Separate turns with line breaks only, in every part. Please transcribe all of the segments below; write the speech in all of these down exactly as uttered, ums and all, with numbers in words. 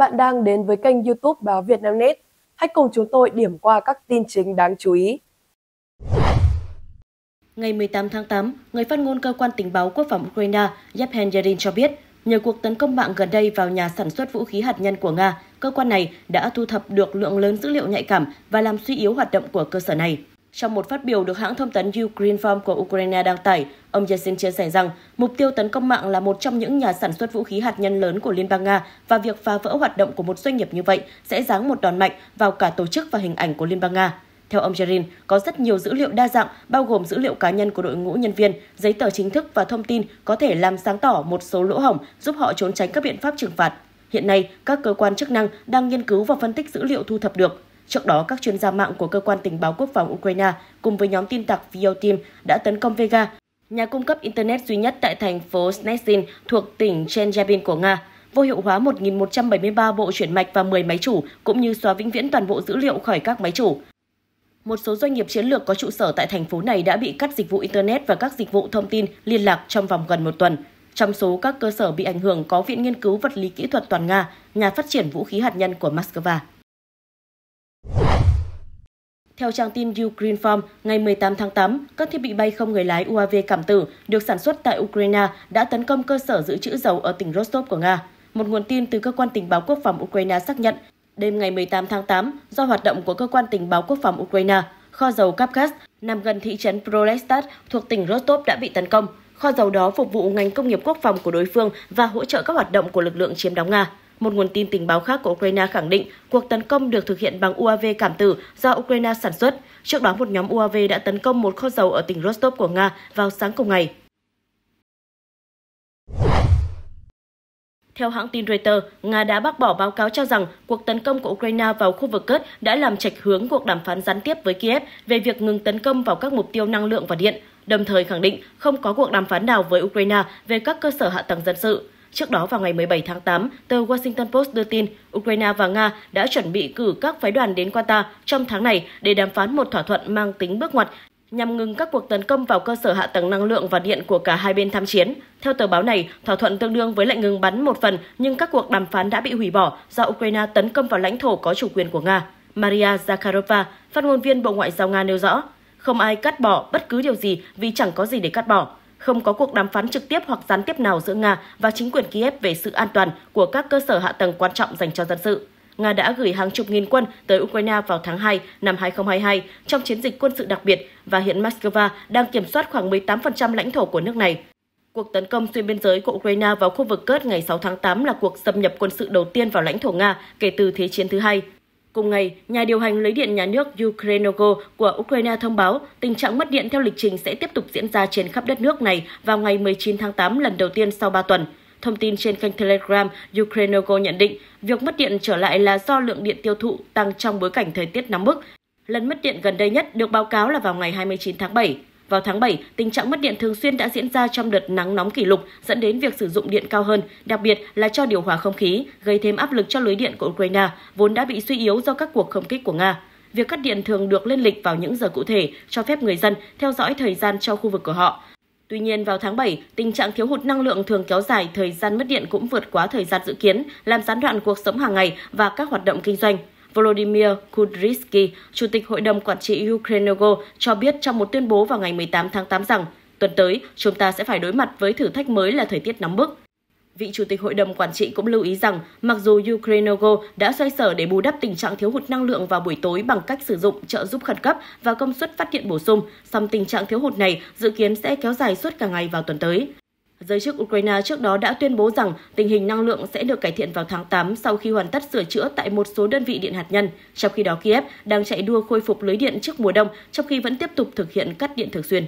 bạn đang đến với kênh YouTube Báo Vietnamnet. Hãy cùng chúng tôi điểm qua các tin chính đáng chú ý.
Ngày mười tám tháng tám, người phát ngôn cơ quan tình báo quốc phòng Ukraine Yevhen cho biết, nhờ cuộc tấn công mạng gần đây vào nhà sản xuất vũ khí hạt nhân của Nga, cơ quan này đã thu thập được lượng lớn dữ liệu nhạy cảm và làm suy yếu hoạt động của cơ sở này. Trong một phát biểu được hãng thông tấn Ukrinform của Ukraine đăng tải, ông Yeltsin chia sẻ rằng mục tiêu tấn công mạng là một trong những nhà sản xuất vũ khí hạt nhân lớn của Liên bang Nga và việc phá vỡ hoạt động của một doanh nghiệp như vậy sẽ giáng một đòn mạnh vào cả tổ chức và hình ảnh của Liên bang Nga. Theo ông Yerin, có rất nhiều dữ liệu đa dạng, bao gồm dữ liệu cá nhân của đội ngũ nhân viên, giấy tờ chính thức và thông tin có thể làm sáng tỏ một số lỗ hổng, giúp họ trốn tránh các biện pháp trừng phạt. Hiện nay, các cơ quan chức năng đang nghiên cứu và phân tích dữ liệu thu thập được. Trước đó, các chuyên gia mạng của Cơ quan Tình báo Quốc phòng Ukraine cùng với nhóm tin tặc Viotim đã tấn công Vega, nhà cung cấp Internet duy nhất tại thành phố Snezhin thuộc tỉnh Chelyabinsk của Nga, vô hiệu hóa một nghìn một trăm bảy mươi ba bộ chuyển mạch và mười máy chủ, cũng như xóa vĩnh viễn toàn bộ dữ liệu khỏi các máy chủ. Một số doanh nghiệp chiến lược có trụ sở tại thành phố này đã bị cắt dịch vụ Internet và các dịch vụ thông tin liên lạc trong vòng gần một tuần. Trong số các cơ sở bị ảnh hưởng có Viện Nghiên cứu Vật lý Kỹ thuật Toàn Nga, nhà phát triển vũ khí hạt nhân của Moscow. Theo trang tin Ukrinform, ngày mười tám tháng tám, các thiết bị bay không người lái u a vê cảm tử được sản xuất tại Ukraine đã tấn công cơ sở dự trữ dầu ở tỉnh Rostov của Nga. Một nguồn tin từ Cơ quan Tình báo Quốc phòng Ukraine xác nhận, đêm ngày mười tám tháng tám, do hoạt động của Cơ quan Tình báo Quốc phòng Ukraine, kho dầu Kavkaz nằm gần thị trấn Prolestat thuộc tỉnh Rostov đã bị tấn công. Kho dầu đó phục vụ ngành công nghiệp quốc phòng của đối phương và hỗ trợ các hoạt động của lực lượng chiếm đóng Nga. Một nguồn tin tình báo khác của Ukraine khẳng định cuộc tấn công được thực hiện bằng u a vê cảm tử do Ukraine sản xuất. Trước đó, một nhóm u a vê đã tấn công một kho dầu ở tỉnh Rostov của Nga vào sáng cùng ngày. Theo hãng tin Reuters, Nga đã bác bỏ báo cáo cho rằng cuộc tấn công của Ukraine vào khu vực Kursk đã làm chệch hướng cuộc đàm phán gián tiếp với Kiev về việc ngừng tấn công vào các mục tiêu năng lượng và điện, đồng thời khẳng định không có cuộc đàm phán nào với Ukraine về các cơ sở hạ tầng dân sự. Trước đó, vào ngày mười bảy tháng tám, tờ Washington Post đưa tin Ukraine và Nga đã chuẩn bị cử các phái đoàn đến Qatar trong tháng này để đàm phán một thỏa thuận mang tính bước ngoặt nhằm ngừng các cuộc tấn công vào cơ sở hạ tầng năng lượng và điện của cả hai bên tham chiến. Theo tờ báo này, thỏa thuận tương đương với lệnh ngừng bắn một phần, nhưng các cuộc đàm phán đã bị hủy bỏ do Ukraine tấn công vào lãnh thổ có chủ quyền của Nga. Maria Zakharova, phát ngôn viên Bộ Ngoại giao Nga nêu rõ, không ai cắt bỏ bất cứ điều gì vì chẳng có gì để cắt bỏ. Không có cuộc đàm phán trực tiếp hoặc gián tiếp nào giữa Nga và chính quyền Kiev về sự an toàn của các cơ sở hạ tầng quan trọng dành cho dân sự. Nga đã gửi hàng chục nghìn quân tới Ukraine vào tháng hai năm hai nghìn không trăm hai mươi hai trong chiến dịch quân sự đặc biệt và hiện Moscow đang kiểm soát khoảng mười tám phần trăm lãnh thổ của nước này. Cuộc tấn công xuyên biên giới của Ukraine vào khu vực Kursk ngày sáu tháng tám là cuộc xâm nhập quân sự đầu tiên vào lãnh thổ Nga kể từ Thế chiến thứ hai. Cùng ngày, nhà điều hành lưới điện nhà nước Ukrenergo của Ukraine thông báo tình trạng mất điện theo lịch trình sẽ tiếp tục diễn ra trên khắp đất nước này vào ngày mười chín tháng tám lần đầu tiên sau ba tuần. Thông tin trên kênh Telegram, Ukrenergo nhận định việc mất điện trở lại là do lượng điện tiêu thụ tăng trong bối cảnh thời tiết nóng bức. Lần mất điện gần đây nhất được báo cáo là vào ngày hai mươi chín tháng bảy. Vào tháng bảy, tình trạng mất điện thường xuyên đã diễn ra trong đợt nắng nóng kỷ lục, dẫn đến việc sử dụng điện cao hơn, đặc biệt là cho điều hòa không khí, gây thêm áp lực cho lưới điện của Ukraine, vốn đã bị suy yếu do các cuộc không kích của Nga. Việc cắt điện thường được lên lịch vào những giờ cụ thể, cho phép người dân theo dõi thời gian cho khu vực của họ. Tuy nhiên, vào tháng bảy, tình trạng thiếu hụt năng lượng thường kéo dài, thời gian mất điện cũng vượt quá thời gian dự kiến, làm gián đoạn cuộc sống hàng ngày và các hoạt động kinh doanh. Volodymyr Kudryavtsky, Chủ tịch Hội đồng Quản trị Ukrenergo, cho biết trong một tuyên bố vào ngày mười tám tháng tám rằng tuần tới chúng ta sẽ phải đối mặt với thử thách mới là thời tiết nóng bức. Vị Chủ tịch Hội đồng Quản trị cũng lưu ý rằng mặc dù Ukrenergo đã xoay sở để bù đắp tình trạng thiếu hụt năng lượng vào buổi tối bằng cách sử dụng trợ giúp khẩn cấp và công suất phát điện bổ sung, song tình trạng thiếu hụt này dự kiến sẽ kéo dài suốt cả ngày vào tuần tới. Giới chức Ukraine trước đó đã tuyên bố rằng tình hình năng lượng sẽ được cải thiện vào tháng tám sau khi hoàn tất sửa chữa tại một số đơn vị điện hạt nhân. Trong khi đó, Kiev đang chạy đua khôi phục lưới điện trước mùa đông, trong khi vẫn tiếp tục thực hiện cắt điện thường xuyên.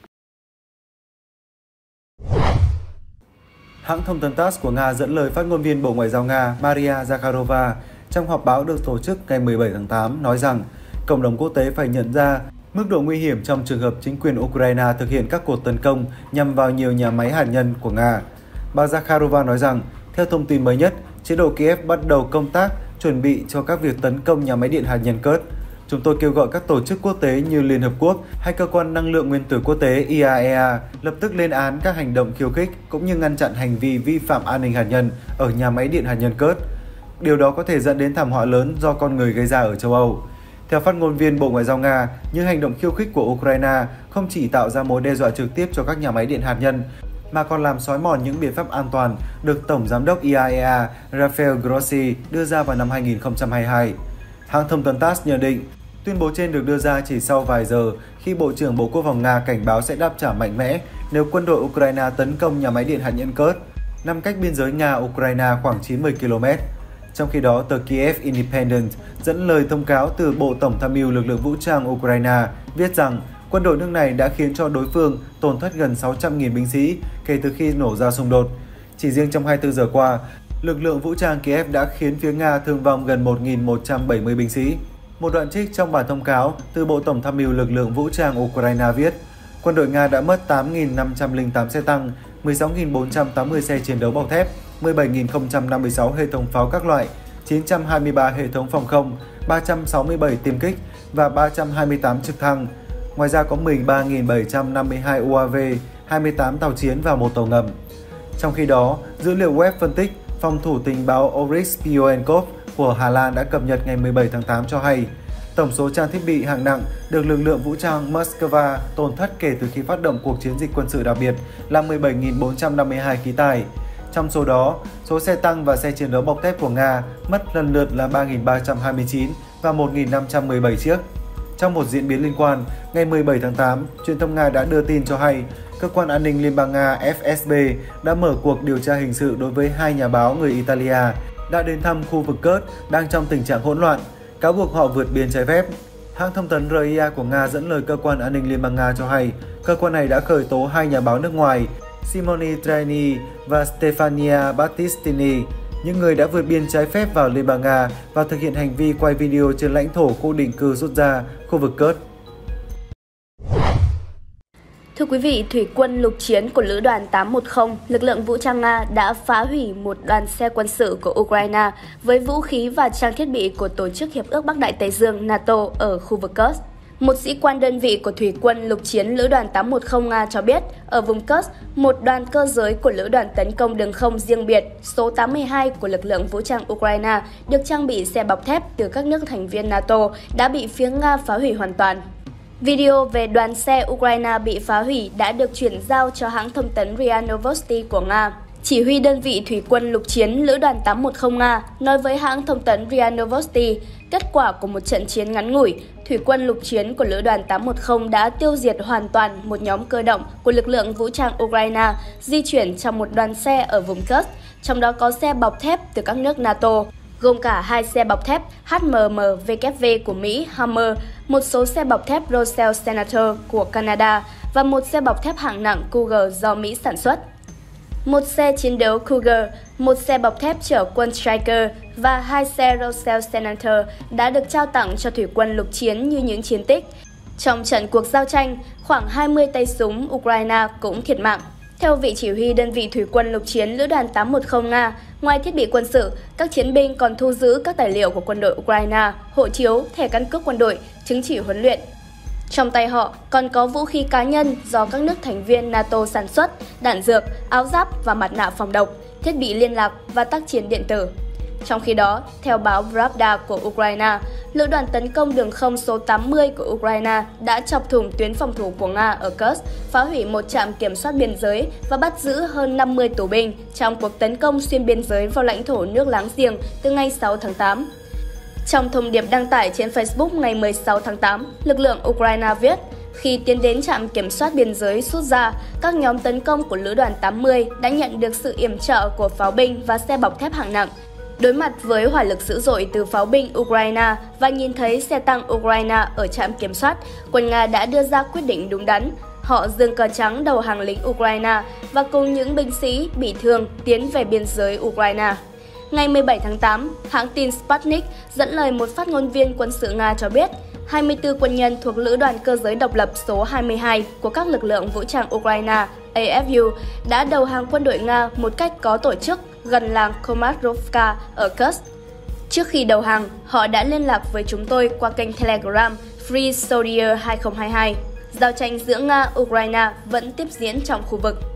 Hãng thông tấn tát của Nga dẫn lời phát ngôn viên Bộ Ngoại giao Nga Maria Zakharova trong họp báo được tổ chức ngày mười bảy tháng tám nói rằng cộng đồng quốc tế phải nhận ra mức độ nguy hiểm trong trường hợp chính quyền Ukraine thực hiện các cuộc tấn công nhằm vào nhiều nhà máy hạt nhân của Nga. Bà Zakharova nói rằng, theo thông tin mới nhất, chế độ Kiev bắt đầu công tác chuẩn bị cho các việc tấn công nhà máy điện hạt nhân Kursk. Chúng tôi kêu gọi các tổ chức quốc tế như Liên Hợp Quốc hay Cơ quan Năng lượng Nguyên tử Quốc tế I A E A lập tức lên án các hành động khiêu khích cũng như ngăn chặn hành vi vi phạm an ninh hạt nhân ở nhà máy điện hạt nhân Kursk. Điều đó có thể dẫn đến thảm họa lớn do con người gây ra ở châu Âu. Theo phát ngôn viên Bộ Ngoại giao Nga, những hành động khiêu khích của Ukraine không chỉ tạo ra mối đe dọa trực tiếp cho các nhà máy điện hạt nhân, mà còn làm xói mòn những biện pháp an toàn được Tổng Giám đốc i a e a Rafael Grossi đưa ra vào năm hai nghìn không trăm hai mươi hai. Hãng thông tấn tát nhận định, tuyên bố trên được đưa ra chỉ sau vài giờ khi Bộ trưởng Bộ Quốc phòng Nga cảnh báo sẽ đáp trả mạnh mẽ nếu quân đội Ukraine tấn công nhà máy điện hạt nhân Kursk, nằm cách biên giới Nga-Ukraine khoảng chín mươi ki lô mét. Trong khi đó, tờ Kiev Independent dẫn lời thông cáo từ Bộ Tổng tham mưu lực lượng vũ trang Ukraine viết rằng quân đội nước này đã khiến cho đối phương tổn thất gần sáu trăm nghìn binh sĩ kể từ khi nổ ra xung đột. Chỉ riêng trong hai mươi tư giờ qua, lực lượng vũ trang Kiev đã khiến phía Nga thương vong gần một nghìn một trăm bảy mươi binh sĩ. Một đoạn trích trong bản thông cáo từ Bộ Tổng tham mưu lực lượng vũ trang Ukraine viết, quân đội Nga đã mất tám nghìn năm trăm lẻ tám xe tăng, mười sáu nghìn bốn trăm tám mươi xe chiến đấu bọc thép, mười bảy nghìn không trăm năm mươi sáu hệ thống pháo các loại, chín trăm hai mươi ba hệ thống phòng không, ba trăm sáu mươi bảy tiêm kích và ba trăm hai mươi tám trực thăng. Ngoài ra có mười ba nghìn bảy trăm năm mươi hai u a vê, hai mươi tám tàu chiến và một tàu ngầm. Trong khi đó, dữ liệu web phân tích phòng thủ tình báo Oryx Pionenkov của Hà Lan đã cập nhật ngày mười bảy tháng tám cho hay, tổng số trang thiết bị hạng nặng được lực lượng vũ trang Moscow tổn thất kể từ khi phát động cuộc chiến dịch quân sự đặc biệt là mười bảy nghìn bốn trăm năm mươi hai khí tài. Trong số đó, số xe tăng và xe chiến đấu bọc thép của Nga mất lần lượt là ba nghìn ba trăm hai mươi chín và một nghìn năm trăm mười bảy chiếc. Trong một diễn biến liên quan, ngày mười bảy tháng tám, truyền thông Nga đã đưa tin cho hay Cơ quan An ninh Liên bang Nga F S B đã mở cuộc điều tra hình sự đối với hai nhà báo người Italia đã đến thăm khu vực Kursk đang trong tình trạng hỗn loạn, cáo buộc họ vượt biên trái phép. Hãng thông tấn R I A của Nga dẫn lời Cơ quan An ninh Liên bang Nga cho hay cơ quan này đã khởi tố hai nhà báo nước ngoài Simone Traini và Stefania Battistini, những người đã vượt biên trái phép vào Liên bang Nga và thực hiện hành vi quay video trên lãnh thổ khu định cư rút ra, khu vực Kursk.
Thưa quý vị, thủy quân lục chiến của Lữ đoàn tám một không, lực lượng vũ trang Nga đã phá hủy một đoàn xe quân sự của Ukraine với vũ khí và trang thiết bị của Tổ chức Hiệp ước Bắc Đại Tây Dương NATO ở khu vực Kursk. Một sĩ quan đơn vị của thủy quân lục chiến Lữ đoàn tám một không Nga cho biết, ở vùng Kursk, một đoàn cơ giới của Lữ đoàn tấn công đường không riêng biệt số tám mươi hai của lực lượng vũ trang Ukraine được trang bị xe bọc thép từ các nước thành viên NATO đã bị phía Nga phá hủy hoàn toàn. Video về đoàn xe Ukraine bị phá hủy đã được chuyển giao cho hãng thông tấn rê a Novosti của Nga. Chỉ huy đơn vị thủy quân lục chiến Lữ đoàn tám một không Nga nói với hãng thông tấn rê a Novosti, kết quả của một trận chiến ngắn ngủi, thủy quân lục chiến của Lữ đoàn tám một không đã tiêu diệt hoàn toàn một nhóm cơ động của lực lượng vũ trang Ukraine di chuyển trong một đoàn xe ở vùng Kursk, trong đó có xe bọc thép từ các nước NATO, gồm cả hai xe bọc thép H M M W V của Mỹ Hammer, một số xe bọc thép Rosell Senator của Canada và một xe bọc thép hạng nặng Cougar do Mỹ sản xuất. Một xe chiến đấu Cougar, một xe bọc thép chở quân Striker và hai xe Rosell Senator đã được trao tặng cho thủy quân lục chiến như những chiến tích. Trong trận cuộc giao tranh, khoảng hai mươi tay súng Ukraine cũng thiệt mạng. Theo vị chỉ huy đơn vị thủy quân lục chiến Lữ đoàn tám một không Nga, ngoài thiết bị quân sự, các chiến binh còn thu giữ các tài liệu của quân đội Ukraine, hộ chiếu, thẻ căn cước quân đội, chứng chỉ huấn luyện. Trong tay họ còn có vũ khí cá nhân do các nước thành viên NATO sản xuất, đạn dược, áo giáp và mặt nạ phòng độc, thiết bị liên lạc và tác chiến điện tử. Trong khi đó, theo báo Pravda của Ukraine, Lữ đoàn tấn công đường không số tám mươi của Ukraine đã chọc thủng tuyến phòng thủ của Nga ở Kursk, phá hủy một trạm kiểm soát biên giới và bắt giữ hơn năm mươi tù binh trong cuộc tấn công xuyên biên giới vào lãnh thổ nước láng giềng từ ngày sáu tháng tám. Trong thông điệp đăng tải trên Facebook ngày mười sáu tháng tám, lực lượng Ukraine viết, khi tiến đến trạm kiểm soát biên giới Sudzha, các nhóm tấn công của Lữ đoàn tám mươi đã nhận được sự yểm trợ của pháo binh và xe bọc thép hạng nặng. Đối mặt với hỏa lực dữ dội từ pháo binh Ukraine và nhìn thấy xe tăng Ukraine ở trạm kiểm soát, quân Nga đã đưa ra quyết định đúng đắn. Họ giương cờ trắng đầu hàng lính Ukraine và cùng những binh sĩ bị thương tiến về biên giới Ukraine. Ngày mười bảy tháng tám, hãng tin Sputnik dẫn lời một phát ngôn viên quân sự Nga cho biết, hai mươi tư quân nhân thuộc Lữ đoàn cơ giới độc lập số hai mươi hai của các lực lượng vũ trang Ukraine A F U đã đầu hàng quân đội Nga một cách có tổ chức gần làng Komarovka ở Kursk. Trước khi đầu hàng, họ đã liên lạc với chúng tôi qua kênh Telegram Free Soldier hai không hai hai. Giao tranh giữa Nga-Ukraine vẫn tiếp diễn trong khu vực.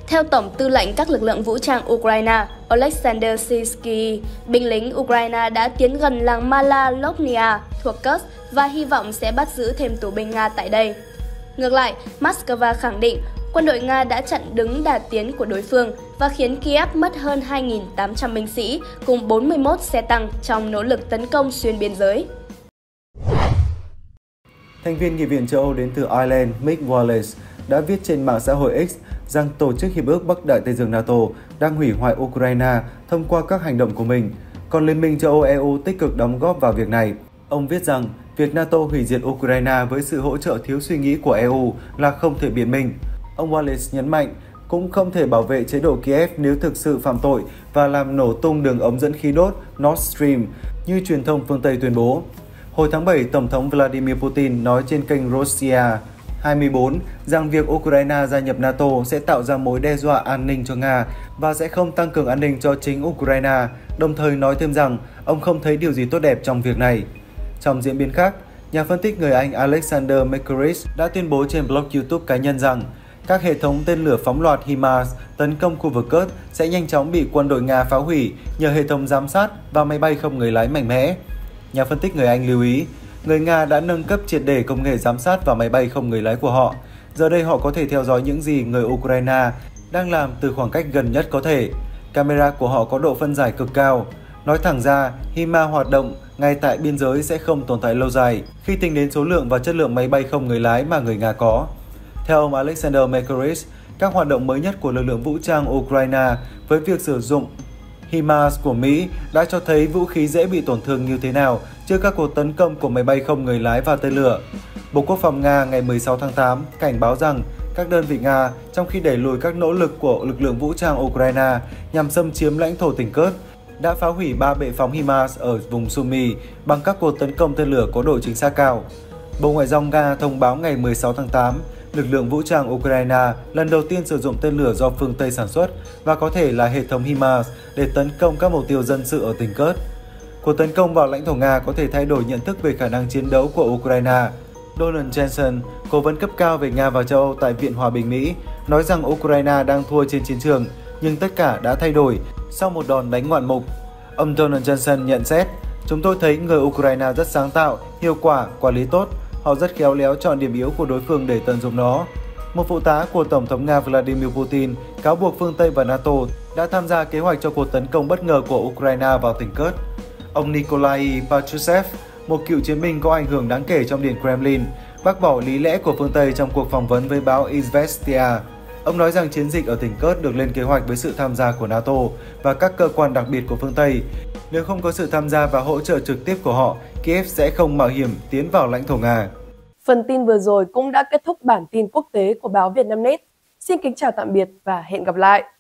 Theo Tổng tư lệnh các lực lượng vũ trang Ukraine, Oleksandr Syrskyi, binh lính Ukraine đã tiến gần làng Mala Lopnia thuộc Kursk và hy vọng sẽ bắt giữ thêm tù binh Nga tại đây. Ngược lại, Moscow khẳng định quân đội Nga đã chặn đứng đà tiến của đối phương và khiến Kiev mất hơn hai nghìn tám trăm binh sĩ cùng bốn mươi mốt xe tăng trong nỗ lực tấn công xuyên biên giới.
Thành viên Nghị viện châu Âu đến từ Ireland Mick Wallace đã viết trên mạng xã hội X rằng Tổ chức Hiệp ước Bắc Đại Tây Dương NATO đang hủy hoại Ukraine thông qua các hành động của mình, còn Liên minh châu Âu E U tích cực đóng góp vào việc này. Ông viết rằng việc NATO hủy diệt Ukraine với sự hỗ trợ thiếu suy nghĩ của E U là không thể biện minh. Ông Wallace nhấn mạnh cũng không thể bảo vệ chế độ Kiev nếu thực sự phạm tội và làm nổ tung đường ống dẫn khí đốt Nord Stream như truyền thông phương Tây tuyên bố. Hồi tháng bảy, Tổng thống Vladimir Putin nói trên kênh Russia hai mươi bốn rằng việc Ukraine gia nhập NATO sẽ tạo ra mối đe dọa an ninh cho Nga và sẽ không tăng cường an ninh cho chính Ukraine, đồng thời nói thêm rằng ông không thấy điều gì tốt đẹp trong việc này. Trong diễn biến khác, nhà phân tích người Anh Alexander McCurris đã tuyên bố trên blog YouTube cá nhân rằng các hệ thống tên lửa phóng loạt HIMARS tấn công khu vực Kursk sẽ nhanh chóng bị quân đội Nga phá hủy nhờ hệ thống giám sát và máy bay không người lái mạnh mẽ. Nhà phân tích người Anh lưu ý, người Nga đã nâng cấp triệt để công nghệ giám sát và máy bay không người lái của họ. Giờ đây họ có thể theo dõi những gì người Ukraine đang làm từ khoảng cách gần nhất có thể. Camera của họ có độ phân giải cực cao. Nói thẳng ra, HIMARS hoạt động ngay tại biên giới sẽ không tồn tại lâu dài khi tính đến số lượng và chất lượng máy bay không người lái mà người Nga có. Theo ông Alexander McCurris, các hoạt động mới nhất của lực lượng vũ trang Ukraine với việc sử dụng HIMARS của Mỹ đã cho thấy vũ khí dễ bị tổn thương như thế nào trước các cuộc tấn công của máy bay không người lái và tên lửa. Bộ Quốc phòng Nga ngày mười sáu tháng tám cảnh báo rằng các đơn vị Nga, trong khi đẩy lùi các nỗ lực của lực lượng vũ trang Ukraine nhằm xâm chiếm lãnh thổ tỉnh Kursk, đã phá hủy ba bệ phóng HIMARS ở vùng Sumy bằng các cuộc tấn công tên lửa có độ chính xác cao. Bộ Ngoại giao Nga thông báo ngày mười sáu tháng tám, lực lượng vũ trang Ukraine lần đầu tiên sử dụng tên lửa do phương Tây sản xuất và có thể là hệ thống HIMARS để tấn công các mục tiêu dân sự ở tỉnh Kursk. Cuộc tấn công vào lãnh thổ Nga có thể thay đổi nhận thức về khả năng chiến đấu của Ukraine. Donald Jensen, cố vấn cấp cao về Nga và châu Âu tại Viện Hòa bình Mỹ, nói rằng Ukraine đang thua trên chiến trường, nhưng tất cả đã thay đổi sau một đòn đánh ngoạn mục. Ông Donald Jensen nhận xét, chúng tôi thấy người Ukraine rất sáng tạo, hiệu quả, quản lý tốt. Họ rất khéo léo chọn điểm yếu của đối phương để tận dụng nó. Một phụ tá của Tổng thống Nga Vladimir Putin cáo buộc phương Tây và NATO đã tham gia kế hoạch cho cuộc tấn công bất ngờ của Ukraine vào tỉnh Kursk. Ông Nikolai Patrushev, một cựu chiến binh có ảnh hưởng đáng kể trong Điện Kremlin, bác bỏ lý lẽ của phương Tây trong cuộc phỏng vấn với báo Izvestia. Ông nói rằng chiến dịch ở tỉnh Kursk được lên kế hoạch với sự tham gia của NATO và các cơ quan đặc biệt của phương Tây. Nếu không có sự tham gia và hỗ trợ trực tiếp của họ, Kiev sẽ không mạo hiểm tiến vào lãnh thổ Nga.
Phần tin vừa rồi cũng đã kết thúc bản tin quốc tế của báo Vietnamnet. Xin kính chào tạm biệt và hẹn gặp lại!